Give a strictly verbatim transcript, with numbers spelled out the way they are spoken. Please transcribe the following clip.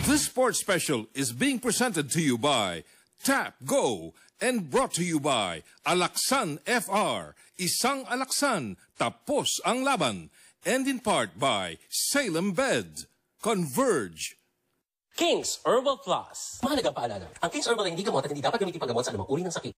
This sports special is being presented to you by Tap Go and brought to you by Alaksan F R, Isang Alaksan, tapos ang laban, and in part by Salem Bed. Converge. King's Herbal Plus. Mahalagang paalala, ang King's Herbal ay hindi gamot at hindi dapat gamitin paggamot sa anumang uri ng sakit.